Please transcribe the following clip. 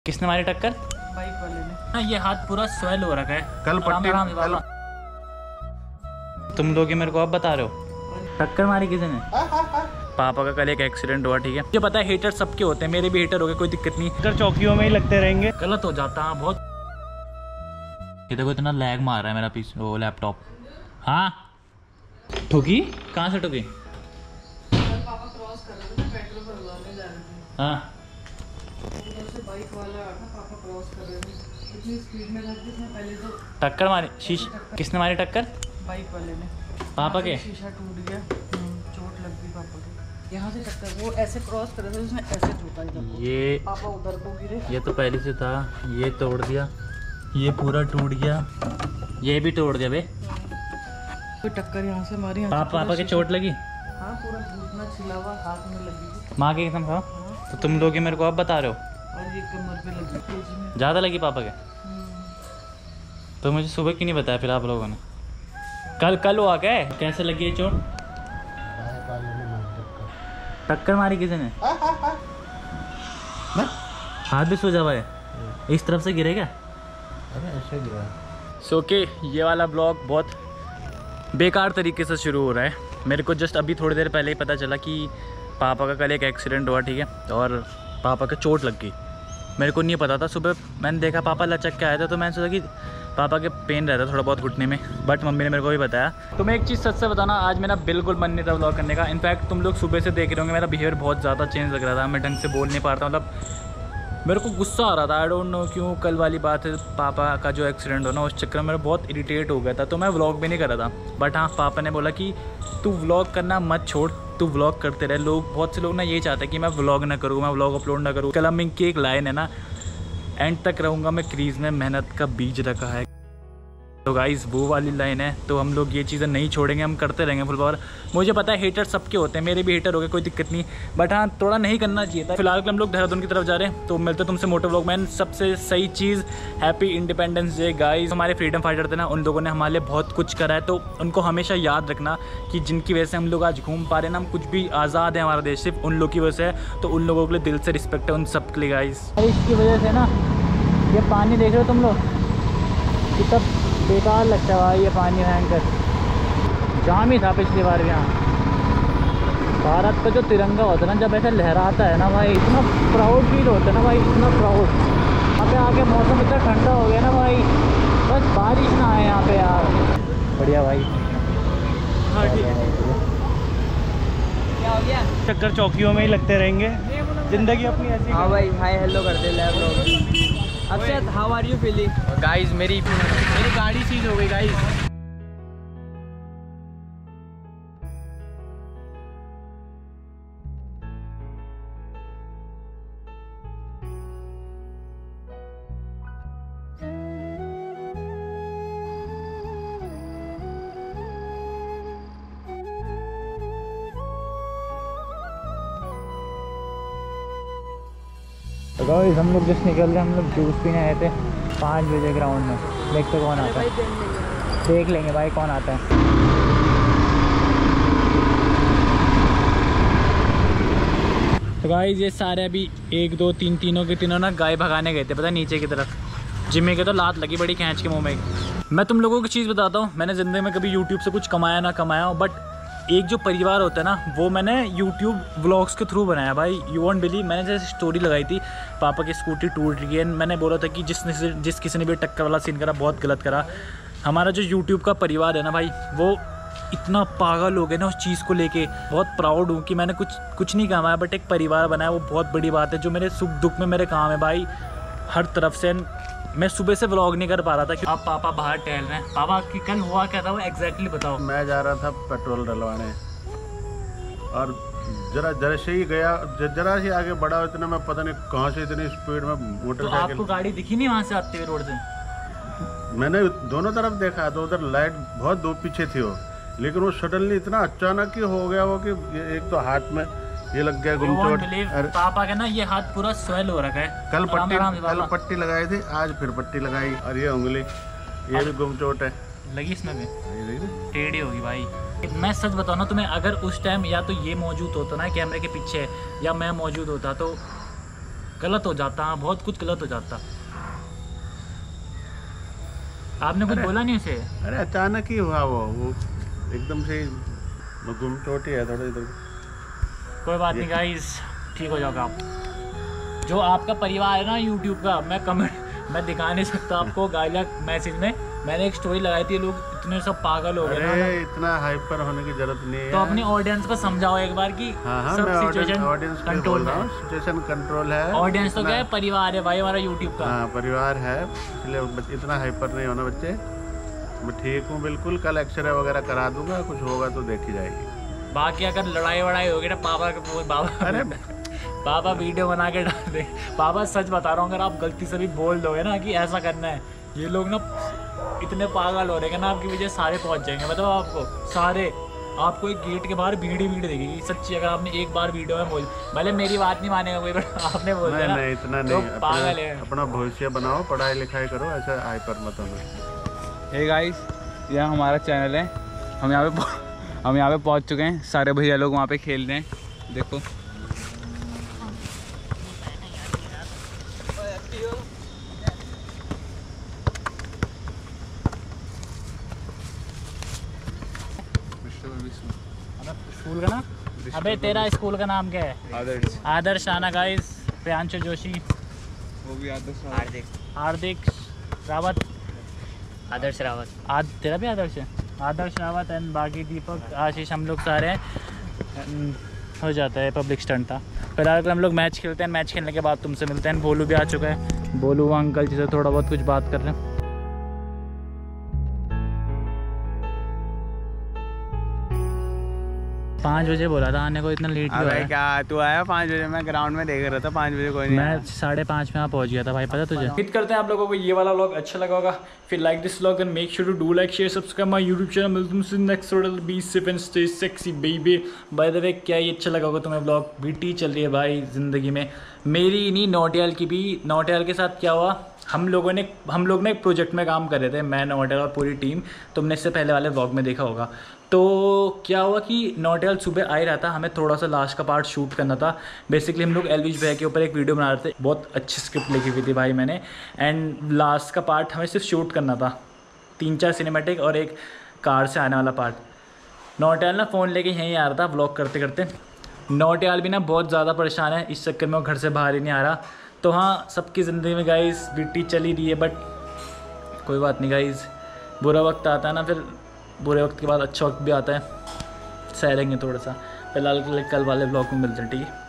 किसने मारी टक्कर? बाइक वाले ने। हाँ, ये हाथ पूरा स्वेल हो रखा है। कल पट्टी तुम लोग ही मेरे को अब बता रहे हो टक्कर मारी किसी ने? पापा का कल एक एक्सीडेंट हुआ, ठीक है। मुझे पता है हेटर सबके होते हैं, मेरे भी हेटर हो गए, कोई दिक्कत नहीं। अगर चौकियों में ही लगते रहेंगे गलत हो जाता है बहुत। ये देखो इतना लैग मार रहा है मेरा पीस वो लैपटॉप। हाँ ठुकी कहाँ से ठुकी? पापा क्रॉस कर रहे थे, पेट्रोल भरवाने जा रहे थे। हाँ उधर से बाइक वाला ना पापा क्रॉस कर रहे थे, इतनी स्पीड में था कि उसने पहले तो टक्कर मारी। किसने मारी टक्कर? बाइक वाले ने। पापा के? शीशा टूट गया, चोट लग गई पापा को। यहाँ से टक्कर, वो ऐसे क्रॉस कर रहे थे, उसने ऐसे ठोका इधर। ये पापा उधर को गिरे। ये तो पहले से था, ये तोड़ दिया, ये पूरा टूट गया, ये भी तोड़ दिया बे। कोई टक्कर यहाँ से मारी। पापा के चोट लगी? हाँ, पूरा घुटना छिला हुआ, हाथ में लगी। माँ के कसम खाओ। तो तुम लोग ही मेरे को अब बता रहे हो? और ये कमर पे लगी, तेजी में। ज़्यादा लगी पापा के? तो मुझे सुबह क्यों नहीं बताया फिर आप लोगों ने? कल हुआ क्या है? कैसे लगी है चोट? टक्कर मारी किसी ने? हाथ भी सूजा हुआ है, इस तरफ से गिरे क्या? अरे ऐसे गिरा। सो के ये वाला ब्लॉग बहुत बेकार तरीके से शुरू हो रहा है। मेरे को जस्ट अभी थोड़ी देर पहले ही पता चला कि पापा का कल एक एक्सीडेंट हुआ, ठीक है, और पापा का चोट लग गई। मेरे को नहीं पता था। सुबह मैंने देखा पापा लचक के आया था, तो मैंने सोचा कि पापा के पेन रहता थोड़ा बहुत घुटने में, बट मम्मी ने मेरे को भी बताया। तो मैं एक चीज़ सच से बताना, आज मेरा बिल्कुल मन नहीं था व्लॉग करने का। इनफैक्ट तुम लोग सुबह से देख रहे होंगे मेरा बिहेवियर बहुत ज़्यादा चेंज लग रहा था, मैं ढंग से बोल नहीं पा रहा था, मतलब मेरे को गुस्सा आ रहा था। आई डोंट नो क्यों। कल वाली बात है, पापा का जो एक्सीडेंट हो ना, उस चक्कर में मेरा बहुत इरिटेट हो गया था, तो मैं व्लॉग भी नहीं कर रहा था। बट हाँ, पापा ने बोला कि तू व्लॉग करना मत छोड़, तू व्लॉग करते रहे। लोग बहुत से लोग ना ये चाहते हैं कि मैं व्लॉग ना करूँ, मैं व्लॉग अपलोड ना करूँ। कलमिंग की एक लाइन है ना, एंड तक रहूँगा मैं क्रीज में, मेहनत का बीज रखा है। तो गाइस वो वाली लाइन है, तो हम लोग ये चीज़ें नहीं छोड़ेंगे, हम करते रहेंगे फुल पावर। मुझे पता है हेटर सबके होते हैं, मेरे भी हेटर हो गए, कोई दिक्कत नहीं। बट हाँ, थोड़ा नहीं करना चाहिए था। फिलहाल हम लोग देहरादून की तरफ जा रहे हैं, तो मिलते तुमसे मोटो व्लॉग में। सबसे सही चीज़, हैप्पी इंडिपेंडेंस डे गाइस। हमारे फ्रीडम फाइटर थे ना, उन लोगों ने हमारे लिए बहुत कुछ करा है, तो उनको हमेशा याद रखना कि जिनकी वजह से हम लोग आज घूम पा रहे हैं ना, हम कुछ भी आज़ाद है, हमारा देश सिर्फ उन लोग की वजह से है। तो उन लोगों के लिए दिल से रिस्पेक्ट है, उन सब के लिए गाइस। इसकी वजह से ना ये पानी देख रहे हो तुम लोग, कितना बेकार लगता है भाई ये पानी। भयंकर जाम ही था पिछली बार भी। यहाँ भारत का जो तिरंगा होता है ना, जब ऐसा लहराता है ना भाई, इतना प्राउड फील होता है ना भाई, इतना प्राउड। यहाँ पे आके मौसम इतना ठंडा हो गया ना भाई, बस बारिश ना आए यहाँ पे यार। बढ़िया भाई। हाँ ठीक है। क्या हो गया? चक्कर चौकियों में ही लगते रहेंगे, जिंदगी अपनी ऐसी। हाँ भाई, हाय हेलो कर दे लैब लोग। Akshat, how are you feeling? Guys मेरी गाड़ी सीज हो गई गाइस। तो गाइस हम लोग जस्ट निकल रहे हैं, हम लोग जूस पीने आए थे 5 बजे ग्राउंड में। देखते कौन आता है, देख लेंगे भाई कौन आता है। तो गाइस ये सारे अभी 1 2 3 तीनों के तीनों ना गाय भगाने गए थे, पता है, नीचे की तरफ। जिम्मी के तो लात लगी बड़ी खींच के मुँह में। मैं तुम लोगों की चीज़ बताता हूँ, मैंने ज़िंदगी में कभी यूट्यूब से कुछ कमाया ना कमाया हो, बट एक जो परिवार होता है ना, वो मैंने यूट्यूब व्लॉग्स के थ्रू बनाया भाई। यू वॉन्ट बिलीव, मैंने जैसे स्टोरी लगाई थी, पापा की स्कूटी टूट रही है, मैंने बोला था कि जिस किसी ने भी टक्कर वाला सीन करा बहुत गलत करा। हमारा जो यूट्यूब का परिवार है ना भाई, वो इतना पागल हो गए ना उस चीज़ को लेके। बहुत प्राउड हूँ कि मैंने कुछ नहीं कमाया, बट एक परिवार बनाया, वो बहुत बड़ी बात है, जो मेरे सुख दुख में मेरे काम है भाई, हर तरफ से। मैं सुबह से व्लॉग नहीं कर पा रहा था कि आप पापा बाहर टहल रहे हैं। पापा की कल हुआ क्या था वो एग्जैक्टली बताओ। मैं जा रहा था पेट्रोल डलवाने, और जरा से ही गया, जरा से आगे बढ़ा, इतना मैं पता नहीं कहाँ से इतनी स्पीड में मोटरसाइकिल। तो आपको गाड़ी दिखी नहीं वहाँ से आते हुए रोड से? मैंने दोनों तरफ देखा, तो उधर लाइट बहुत दो पीछे थी वो, लेकिन वो सडनली इतना अचानक ही हो गया वो कि एक तो हाथ में ये लग गया गुमचोट। पापा का ना ये हाथ पूरा स्वेल हो रखा है। कल पट्टी लगाई थी, आज फिर पट्टी लगाई, और ये उंगली ये भी गुमचोट है लगी इसमें भी, टेढ़ी होगी भाई। मैं सच बताऊँ ना तुम्हें, अगर उस टाइम या तो ये मौजूद होता ना कैमरे के पीछे, या मैं मौजूद होता, तो गलत हो जाता, हाँ बहुत कुछ गलत हो जाता। आपने कुछ बोला नहीं उसे? अरे अचानक ही हुआ वो एकदम से गुम चोट ही है थोड़ा इधर। कोई बात नहीं गाइस, ठीक हो जाओगे आप। जो आपका परिवार है ना यूट्यूब का, मैं दिखा नहीं सकता आपको। गाइला मैसेज में मैंने एक स्टोरी लगाई थी, लोग इतने सब पागल हो गए ना। अरे इतना हाइपर होने की जरूरत नहीं है। तो अपनी ऑडियंस को समझाओ एक बार कि हाँ सब मैं सिचुएशन ऑडियंस कंट्रोल में है। सिचुएशन कंट्रोल है। ऑडियंस तो क्या है, परिवार है भाई हमारा यूट्यूब का। हाँ परिवार है, इसलिए इतना हाइपर नहीं होना बच्चे। मैं ठीक हूँ बिल्कुल, कल एक्सरे वगैरह करा दूंगा, कुछ होगा तो देखी जाएगी। बाकी अगर लड़ाई वड़ाई होगी ना पापा अरे पापा वीडियो बना के डाल दे। पापा सच बता रहा हूँ, अगर आप गलती से भी बोल दोगे ना कि ऐसा करना है, ये लोग ना इतने पागल हो रहे हैं ना आपकी वजह सारे पहुँच जाएंगे। मतलब आपको सारे, आपको एक गेट के बाहर भीड़ देगी सच्ची। अगर आपने एक बार वीडियो में बोल, भले मेरी बात नहीं मानेगा कोई, बट आपने बोल दिया ना, नहीं इतना तो नहीं, पागल है। अपना भविष्य बनाओ, पढ़ाई लिखाई करो, ऐसा हाइपर मत होना। हे गाइस, यह हमारा चैनल है। हम यहाँ पे पहुँच चुके हैं। सारे भैया लोग वहाँ पे खेल रहे हैं, देखो। स्कूल का नाम? अबे तेरा स्कूल का नाम क्या है? आदर्श राणा गाइस, प्रियांशु जोशी, वो भी हार्दिक रावत, आदर्श रावत, तेरा भी आदर्श है? आदर्श रावत एंड बाकी दीपक, आशीष, हम लोग सारे हो जाता है। पब्लिक स्टंट था। फिलहाल हम लोग मैच खेलते हैं, मैच खेलने के बाद तुमसे मिलते हैं। बोलू भी आ चुका है, बोलू अंकल जी से थोड़ा बहुत कुछ बात कर रहे हैं। 5 बजे बोला था आने को, इतना लेट क्यों आया? क्या तू आया 5 बजे? मैं ग्राउंड में देख रहा था, 5 बजे कोई नहीं आया। मैं 5:30 में यहाँ पहुँच गया था भाई, पता तुझे। उम्मीद करते हैं आप लोगों को ये वाला व्लॉग अच्छा लगा होगा। फिर like this vlog and make sure to do like share subscribe my YouTube channel. मिलते हैं next vlog. Be safe and stay sexy baby. By the way, क्या ये अच्छा लगा होगा तुम्हें व्लॉग? बीटी चल रही है भाई ज़िंदगी में, मेरी नहीं नौटियाल की भी। नौटियाल के साथ क्या हुआ, हम लोग ने एक प्रोजेक्ट में काम कर रहे थे, मैं, नौटियाल और पूरी टीम। तुमने इससे पहले वाले व्लॉग में देखा होगा। तो क्या हुआ कि नौटियाल सुबह आ ही रहा था, हमें थोड़ा सा लास्ट का पार्ट शूट करना था। बेसिकली हम लोग एलविश भैया के ऊपर एक वीडियो बना रहे थे, बहुत अच्छी स्क्रिप्ट लिखी हुई थी भाई मैंने। एंड लास्ट का पार्ट हमें सिर्फ शूट करना था, 3-4 सिनेमैटिक और एक कार से आने वाला पार्ट। नौटियाल ना फ़ोन लेके यहीं आ रहा था व्लॉग करते करते। नौटियाल भी ना बहुत ज़्यादा परेशान है, इस चक्कर में वो घर से बाहर ही नहीं आ रहा। तो हाँ, सबकी ज़िंदगी में गाइस बीटी चल ही रही है, बट कोई बात नहीं गाइस, बुरा वक्त आता है ना, फिर बुरे वक्त के बाद अच्छा वक्त भी आता है, सह लेंगे थोड़ा सा। फिलहाल कल वाले ब्लॉग में मिलते हैं, ठीक है।